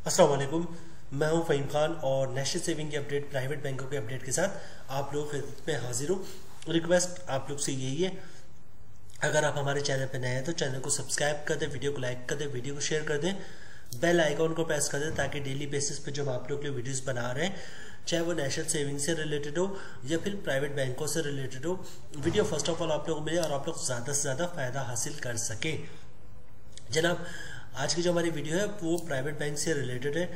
अस्सलाम वालेकुम। मैं हूं फ़हीम खान और नेशनल सेविंग की अपडेट, प्राइवेट बैंकों के अपडेट के साथ आप लोगों की खिदमत में हाजिर हूं। रिक्वेस्ट आप लोग से यही है, अगर आप हमारे चैनल पर नए हैं तो चैनल को सब्सक्राइब कर दें, वीडियो को लाइक कर दें, वीडियो को शेयर कर दें, बेल आइकॉन को प्रेस कर दें ताकि डेली बेसिस पे जो हम आप लोग के वीडियोस बना रहे हैं, चाहे वो नेशनल सेविंग से रिलेटेड हो या फिर प्राइवेट बैंकों से रिलेटेड हो, वीडियो फर्स्ट ऑफ ऑल आप लोगों को मिले और आप लोग ज़्यादा से ज़्यादा फ़ायदा हासिल कर सकें। जनाब, आज की जो हमारी वीडियो है वो प्राइवेट बैंक से रिलेटेड है।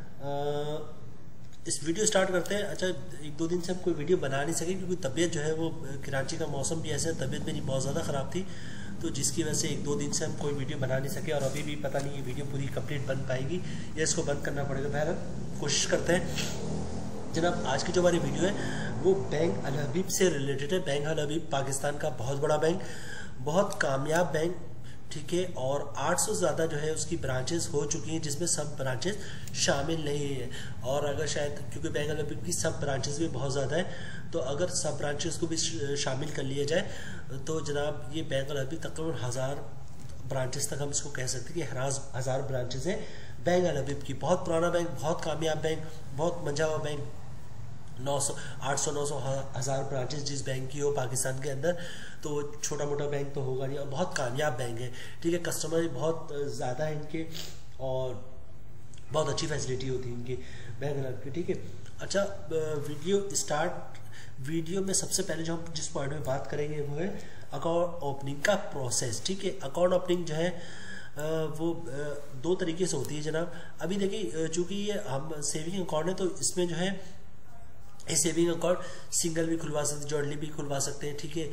इस वीडियो स्टार्ट करते हैं। अच्छा, एक दो दिन से हम कोई वीडियो बना नहीं सके क्योंकि तबीयत जो है वो, कराची का मौसम भी ऐसा है, तबीयत मेरी बहुत ज़्यादा ख़राब थी, तो जिसकी वजह से एक दो दिन से हम कोई वीडियो बना नहीं सके और अभी भी पता नहीं ये वीडियो पूरी कंप्लीट बन पाएगी या इसको बंद करना पड़ेगा। बहरहाल कोशिश करते हैं। जनाब, आज की जो हमारी वीडियो है वो बैंक अल हबीब से रिलेटेड है। बैंक अल हबीब पाकिस्तान का बहुत बड़ा बैंक, बहुत कामयाब बैंक, ठीक है, और 800 ज़्यादा जो है उसकी ब्रांचेस हो चुकी हैं जिसमें सब ब्रांचेस शामिल नहीं है। और अगर शायद क्योंकि बैंक अल हबीब की सब ब्रांचेस भी बहुत ज़्यादा है, तो अगर सब ब्रांचेस को भी शामिल कर लिया जाए तो जनाब ये बैंक अल हबीब तकरीबन 1000 ब्रांचेस तक हम इसको कह सकते हैं कि 1000 ब्रांचेस हैं बैंक अल हबीब की। बहुत पुराना बैंक, बहुत कामयाब बैंक, बहुत मंझा हुआ बैंक। 900, 800, 900, 1000 ब्रांचेस जिस बैंक की हो पाकिस्तान के अंदर, तो छोटा मोटा बैंक तो होगा नहीं और बहुत कामयाब बैंक है, ठीक है। कस्टमर भी बहुत ज़्यादा है इनके और बहुत अच्छी फैसिलिटी होती है इनकी बैंक अल हबीब की, ठीक है। अच्छा, वीडियो में सबसे पहले जो हम जिस पॉइंट में बात करेंगे वो है अकाउंट ओपनिंग का प्रोसेस, ठीक है। अकाउंट ओपनिंग जो है वो दो तरीके से होती है जनाब। अभी देखिए, चूंकि ये हम सेविंग अकाउंट है तो इसमें जो है ये सेविंग अकाउंट सिंगल भी खुलवा सकते हैं, जॉइंटली भी खुलवा सकते हैं, ठीक है।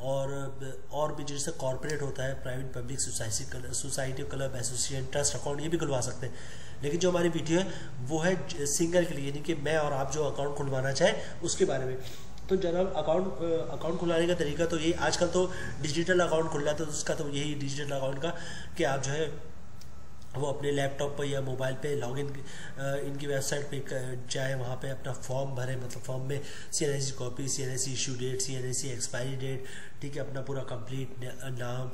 और भी जैसे कॉर्पोरेट होता है, private public society, club, association, trust account, ये भी खुलवा सकते हैं। लेकिन जो हमारी वीडियो है वो है सिंगल के लिए, यानी कि मैं और आप जो अकाउंट खुलवाना चाहें उसके बारे में। तो जनाब, अकाउंट खुलवाने का तरीका तो यही, आजकल तो डिजिटल अकाउंट खुल रहा है, तो उसका तो यही डिजिटल अकाउंट का कि आप जो है वो अपने लैपटॉप पर या मोबाइल पे लॉगिन इनकी वेबसाइट पे जाए, वहाँ पे अपना फॉर्म भरें, मतलब फॉर्म में CNSE copy, CNSE issue date, CNSE expiry date, ठीक है, अपना पूरा कंप्लीट नाम,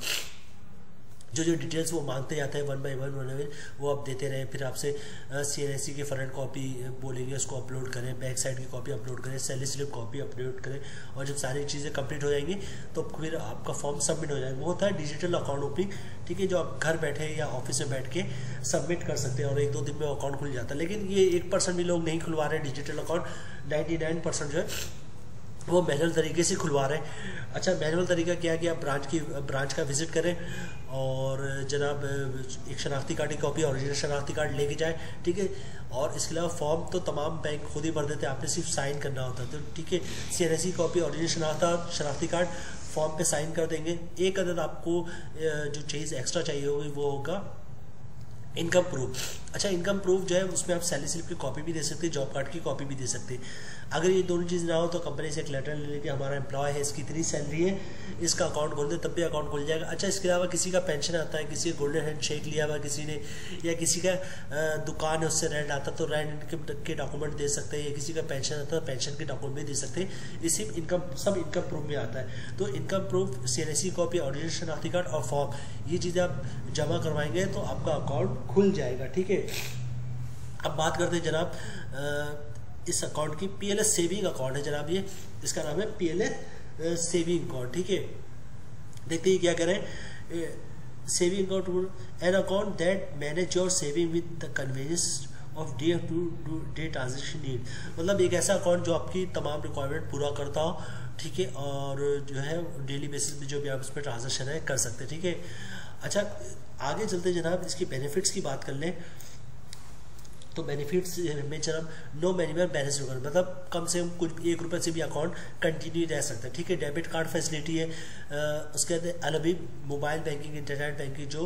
जो डिटेल्स वो मांगते जाते हैं 1 बाय 1 वो आप देते रहें। फिर आपसे CNSE की फ्रंट कॉपी बोलेंगे, उसको अपलोड करें, बैक साइड की कॉपी अपलोड करें, सैलरी स्लिप कॉपी अपलोड करें, और जब सारी चीज़ें कंप्लीट हो जाएंगी तो फिर आपका फॉर्म सबमिट हो जाएगा। वो होता है डिजिटल अकाउंट ओपनिंग, ठीक है, जो आप घर बैठे या ऑफिस में बैठ के सबमिट कर सकते हैं और एक दो दिन में अकाउंट खुल जाता है। लेकिन ये 1% भी लोग नहीं खुलवा रहे हैं डिजिटल अकाउंट, 99% जो है वो मैनुअल तरीके से खुलवा रहे हैं। अच्छा, मैनुअल तरीका क्या है कि आप ब्रांच का विजिट करें और जनाब एक शनाख्ती कार्ड की कॉपी, ओरिजिनल शनाख्ती कार्ड लेके जाए, ठीक है। और इसके अलावा फॉर्म तो तमाम बैंक खुद ही भर देते हैं, आपने सिर्फ साइन करना होता है, तो ठीक है। CNSE कॉपी, ओरिजिनल शनाख्ती कार्ड फॉर्म पे साइन कर देंगे। एक अदद आपको जो चीज़ एक्स्ट्रा चाहिए होगी वो होगा इनकम प्रूफ। अच्छा, इनकम प्रूफ जो है उसमें आप सैलरी स्लिप की कॉपी भी दे सकते हैं, जॉब कार्ड की कॉपी भी दे सकते हैं। अगर ये दोनों चीज़ ना हो तो कंपनी से एक लेटर ले लेके हमारा एम्प्लॉय है, इसकी इतनी सैलरी है, इसका अकाउंट खोल दे, तब भी अकाउंट खुल जाएगा। अच्छा, इसके अलावा किसी का पेंशन आता है, किसी का गोल्डन हैंड शेक लिया हुआ किसी ने, या किसी का दुकान है उससे रेंट आता तो रेंट के डॉक्यूमेंट दे सकते हैं, या किसी का पेंशन आता है पेंशन के डॉक्यूमेंट भी दे सकते हैं। ये सिर्फ सब इनकम प्रूफ में आता है। तो income proof, CNSE copy, original शनाख्ती कार्ड और फॉर्म, ये चीज़ें आप जमा करवाएंगे तो आपका अकाउंट खुल जाएगा, ठीक है। अब बात करते हैं जनाब इस अकाउंट की। PLS सेविंग अकाउंट है जनाब, ये इसका नाम है PLS सेविंग अकाउंट, ठीक है। देखते हैं क्या करें। Saving account, an account that manage your saving with the convenience of day to day transaction need, मतलब एक ऐसा अकाउंट जो आपकी तमाम रिक्वायरमेंट पूरा करता हो, ठीक है, और जो है डेली बेसिस पे जो भी आप उस पर ट्रांजेक्शन है कर सकते हैं, ठीक है। अच्छा, आगे चलते जनाब इसकी बेनिफिट्स की बात कर लें तो बेनिफिट्स में जनाब नो मिनिमम बैलेंस रिक्वायरमेंट, मतलब कम से कम कुछ 1 रुपये से भी अकाउंट कंटिन्यू रह सकता है, ठीक है। डेबिट कार्ड फैसिलिटी है। उसके बाद Al Habib mobile banking, internet banking, जो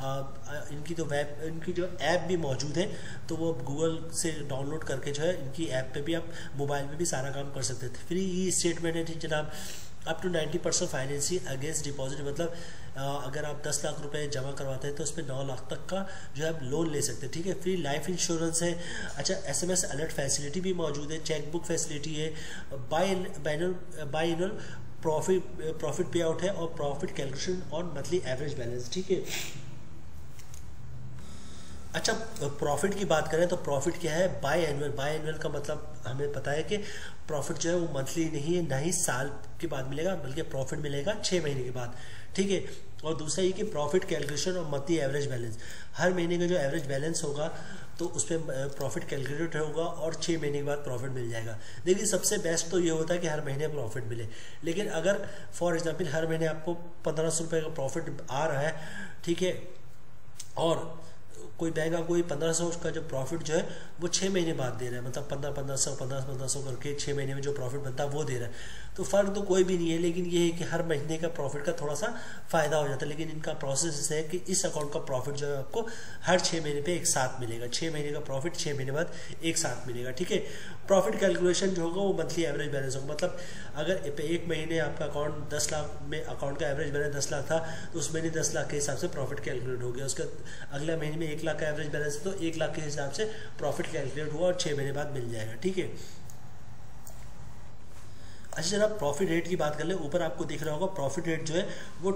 इनकी जो ऐप भी मौजूद है, तो वो गूगल से डाउनलोड करके जो है इनकी ऐप पे भी आप मोबाइल में भी सारा काम कर सकते थे। फ्री ई स्टेटमेंट है जनाब, up to 90% financing against deposit, मतलब अगर आप 10 लाख रुपए जमा करवाते हैं तो उसमें 9 लाख तक का जो है आप लोन ले सकते हैं, ठीक है। फ्री लाइफ इंश्योरेंस है। अच्छा, SMS अलर्ट फैसिलिटी भी मौजूद है, चेकबुक फैसिलिटी है, bi annual profit pay out है और प्रॉफिट कैलकुलेशन और मंथली एवरेज बैलेंस, ठीक है। अच्छा, प्रॉफिट की बात करें तो प्रॉफिट क्या है, बाई एनुअल। बाई एनुअल का मतलब हमें पता है कि प्रॉफिट जो है वो मंथली नहीं है, ना ही साल के बाद मिलेगा, बल्कि प्रॉफिट मिलेगा 6 महीने के बाद, ठीक है। और दूसरा ये कि प्रॉफिट कैलकुलेशन और मंथली एवरेज बैलेंस, हर महीने का जो एवरेज बैलेंस होगा तो उस पर प्रॉफिट कैलकुलेट होगा और 6 महीने के बाद प्रॉफिट मिल जाएगा। लेकिन सबसे बेस्ट तो ये होता है कि हर महीने प्रॉफिट मिले। लेकिन अगर फॉर एग्जांपल हर महीने आपको 1500 रुपये का प्रॉफिट आ रहा है, ठीक है, और कोई बैंक आपको 1500 का जो प्रॉफिट जो है वो 6 महीने बाद दे रहा है, मतलब 1500 करके 6 महीने में जो प्रॉफिट बनता है वो दे रहा है, तो फ़र्क तो कोई भी नहीं है। लेकिन ये है कि हर महीने का प्रॉफिट का थोड़ा सा फ़ायदा हो जाता है। लेकिन इनका प्रोसेस है कि इस अकाउंट का प्रॉफिट जो है आपको हर 6 महीने पे एक साथ मिलेगा। 6 महीने का प्रॉफिट 6 महीने बाद एक साथ मिलेगा, ठीक है। प्रॉफिट कैलकुलेशन जो होगा वो मंथली एवरेज बैलेंस होगा, मतलब अगर एक महीने आपका अकाउंट 10 लाख में, अकाउंट का एवरेज बैलेंस 10 लाख था, तो उस महीने 10 लाख के हिसाब से प्रॉफिट कैलकुलेट हो गया। उसके अगले महीने में 1 लाख का एवरेज बैलेंस है तो 1 लाख के हिसाब से प्रॉफिट कैलकुलेट हुआ और 6 महीने बाद मिल जाएगा, ठीक है। अच्छा जनाब, प्रॉफिट रेट की बात कर ले, ऊपर आपको दिख रहा होगा प्रॉफिट रेट जो है वो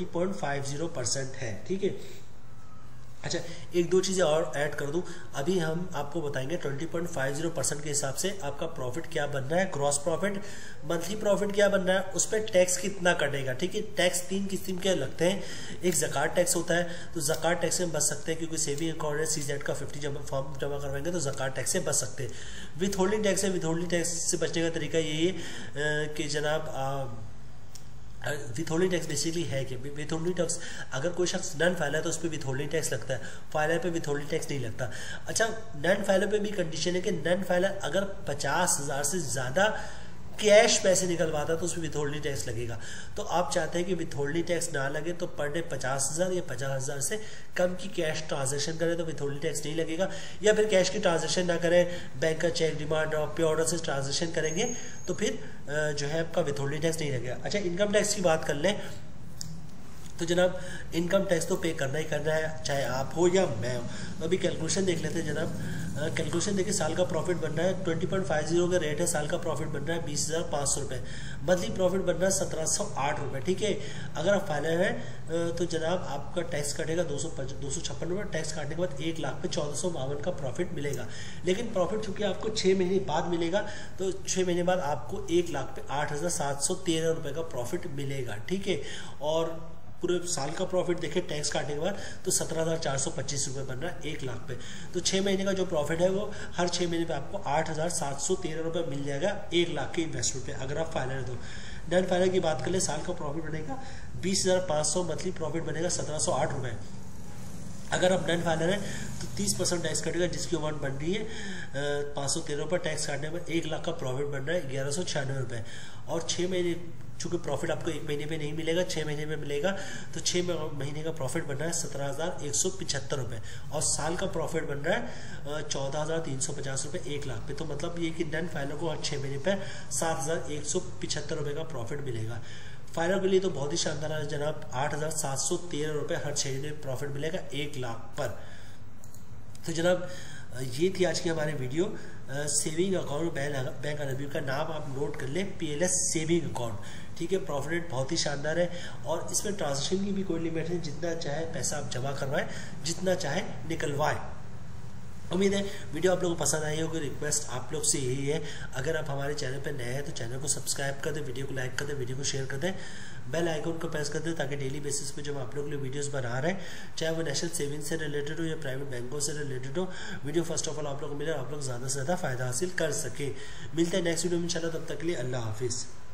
20.50% है, ठीक है। अच्छा, एक दो चीज़ें और ऐड कर दूं, अभी हम आपको बताएंगे 20.50% के हिसाब से आपका प्रॉफिट क्या बन रहा है, ग्रॉस प्रॉफिट, मंथली प्रॉफिट क्या बन रहा है, उस पर टैक्स कितना कटेगा, ठीक है। टैक्स 3 किस्म के लगते हैं, एक ज़कात टैक्स होता है, तो ज़कात टैक्स से बच सकते हैं क्योंकि सेविंग अकाउंट है, CZ का 50 फॉर्म जमा करवाएंगे तो ज़कात टैक्स से बच सकते हैं। विथ होल्डिंग टैक्स है, विथ होल्डिंग टैक्स से बचने का तरीका यही है कि जनाब विथहोल्डिंग टैक्स बेसिकली है कि विथहोल्डिंग टैक्स अगर कोई शख्स नन फाइलर है तो उस पर विथहोल्डिंग टैक्स लगता है, फाइलर पे विथहोल्डिंग टैक्स नहीं लगता। अच्छा, नन फाइलर पे भी कंडीशन है कि नन फाइलर अगर 50,000 से ज़्यादा कैश पैसे निकलवाता तो उसमें विथहोल्डिंग टैक्स लगेगा। तो आप चाहते हैं कि विथहोल्डिंग टैक्स ना लगे तो पर डे 50,000 या 50,000 से कम की कैश ट्रांजैक्शन करें तो विथहोल्डिंग टैक्स नहीं लगेगा, या फिर कैश की ट्रांजैक्शन ना करें, बैंक का चेक, डिमांड और पे ऑर्डर से ट्रांजैक्शन करेंगे तो फिर जो है आपका विथहोल्डिंग टैक्स नहीं लगेगा। अच्छा, इनकम टैक्स की बात कर लें तो जनाब इनकम टैक्स तो पे करना ही करना है, चाहे आप हो या मैं हो। तो अभी कैलकुलेशन देख लेते हैं जनाब। कैलकुलेशन देखिए, साल का प्रॉफिट बन रहा है 20.50 का रेट है, साल का प्रॉफिट बन रहा है 20,500 रुपये, मंथली प्रॉफिट बन रहा है 1708 रुपये, ठीक है। अगर आप फाइनल हैं तो जनाब आपका टैक्स कटेगा 256 रुपये, टैक्स काटने के बाद 1 लाख पे 1452 का प्रॉफिट मिलेगा। लेकिन प्रॉफिट चूंकि आपको 6 महीने बाद मिलेगा तो 6 महीने बाद आपको 1 लाख पे 8,713 रुपये का प्रॉफिट मिलेगा, ठीक है। और पूरे साल का प्रॉफिट देखें टैक्स काटने के बाद तो 17,425 रुपये बन रहा है 1 लाख पे। तो 6 महीने का जो प्रॉफिट है वो हर 6 महीने पे आपको 8,713 रुपये मिल जाएगा 1 लाख के इन्वेस्टमेंट पे, अगर आप फाइनल है तो। नन फाइनल की बात कर ले, साल का प्रॉफिट बनेगा 20,500, मंथली प्रॉफिट बनेगा 1708 रुपये। अगर आप नन फाइनल है तो 30% टैक्स कटेगा, जिसकी अमाउंट बन रही है 513 रुपये, टैक्स काटने पर 1 लाख का प्रॉफिट बन रहा है 1196 रुपये। और 6 महीने चूँकि प्रॉफिट आपको 1 महीने पे नहीं मिलेगा, 6 महीने में मिलेगा, तो 6 महीने का प्रॉफिट बन रहा है 17,175 रुपये, और साल का प्रॉफिट बन रहा है 14,350 रुपये 1 लाख पे। तो मतलब ये कि नन फाइनल को हर 6 महीने पर 7,175 रुपये का प्रॉफिट मिलेगा। फाइनल के लिए तो बहुत ही शानदार है जनाब, 8,713 रुपये हर 6 महीने प्रॉफिट मिलेगा 1 लाख पर। तो जनाब ये थी आज की हमारी video, saving account bank review का नाम आप नोट कर लें, PLS सेविंग अकाउंट, ठीक है। प्रॉफिट रेट बहुत ही शानदार है और इसमें ट्रांजेक्शन की भी कोई लिमिट है, जितना चाहे पैसा आप जमा करवाएं, जितना चाहे निकलवाएं। उम्मीद है वीडियो आप लोगों को पसंद आई होगी। रिक्वेस्ट आप लोग से यही है, अगर आप हमारे चैनल पर नए हैं तो चैनल को सब्सक्राइब कर दें, वीडियो को लाइक कर दें, वीडियो को शेयर कर दें, बेल आइकन को प्रेस कर दें, ताकि डेली बेसिस पे जब आप लोग वीडियोस बना रहे हैं, चाहे वो नेशनल सेविंग से रिलेटेड हो या प्राइवेट बैंकों से रिलेटेड हो, वीडियो फर्स्ट ऑफ ऑल आप लोग को मिले, आप लोग ज़्यादा से ज़्यादा फायदा हासिल कर सके। मिलते हैं नेक्स्ट वीडियो में इंशाल्लाह, तब तक के लिए अल्लाह हाफिज़।